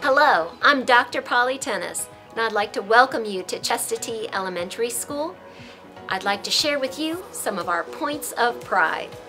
Hello, I'm Dr. Polly Tennis, and I'd like to welcome you to Chestatee Elementary School. I'd like to share with you some of our points of pride.